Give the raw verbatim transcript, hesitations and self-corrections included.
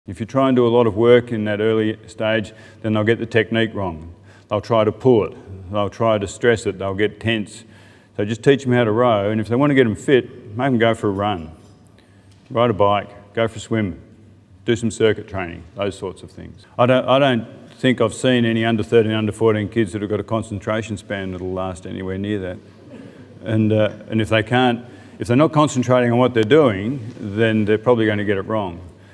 If you try and do a lot of work in that early stage, then they'll get the technique wrong. They'll try to pull it, they'll try to stress it, they'll get tense. So just teach them how to row, and if they want to get them fit, make them go for a run, ride a bike, go for a swim, do some circuit training, those sorts of things. I don't, I don't think I've seen any under thirteen, under fourteen kids that have got a concentration span that'll last anywhere near that. And, uh, and if they can't, if they're not concentrating on what they're doing, then they're probably going to get it wrong.